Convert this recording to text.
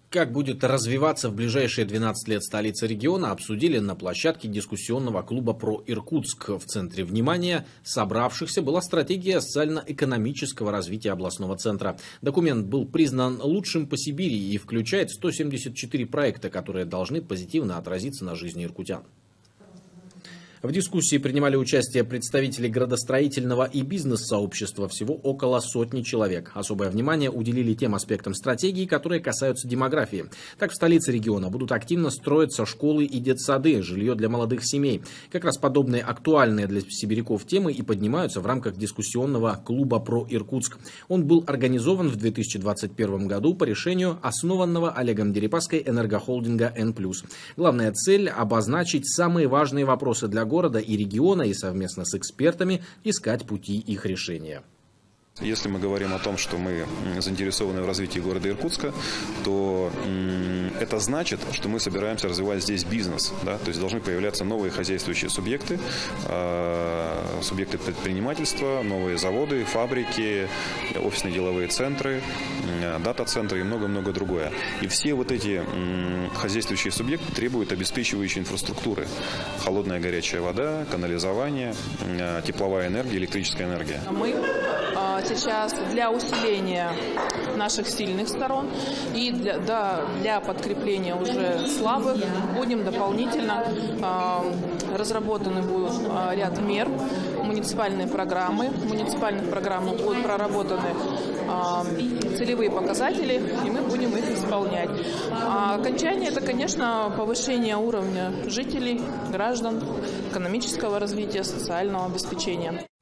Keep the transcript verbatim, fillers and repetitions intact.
Как будет развиваться в ближайшие двенадцать лет столица региона, обсудили на площадке дискуссионного клуба про Иркутск. В центре внимания собравшихся была стратегия социально-экономического развития областного центра. Документ был признан лучшим по Сибири и включает сто семьдесят четыре проекта, которые должны позитивно отразиться на жизни иркутян. В дискуссии принимали участие представители градостроительного и бизнес-сообщества, всего около сотни человек. Особое внимание уделили тем аспектам стратегии, которые касаются демографии. Так, в столице региона будут активно строиться школы и детсады, жилье для молодых семей. Как раз подобные актуальные для сибиряков темы и поднимаются в рамках дискуссионного клуба про Иркутск. Он был организован в две тысячи двадцать первом году по решению основанного Олегом Дерипаской энергохолдинга Н плюс. Главная цель – обозначить самые важные вопросы для города и региона и совместно с экспертами искать пути их решения. Если мы говорим о том, что мы заинтересованы в развитии города Иркутска, то это значит, что мы собираемся развивать здесь бизнес. Да? То есть должны появляться новые хозяйствующие субъекты, субъекты предпринимательства, новые заводы, фабрики, офисные деловые центры, дата-центры и много-много другое. И все вот эти хозяйствующие субъекты требуют обеспечивающей инфраструктуры. Холодная горячая вода, канализование, тепловая энергия, электрическая энергия. Мы сейчас для усиления наших сильных сторон и для, да, для подкрепления уже слабых будем дополнительно э, разработаны будут э, ряд мер, муниципальные программы. В муниципальных программах будут проработаны э, целевые показатели, и мы будем их исполнять. А окончание – это, конечно, повышение уровня жителей, граждан, экономического развития, социального обеспечения.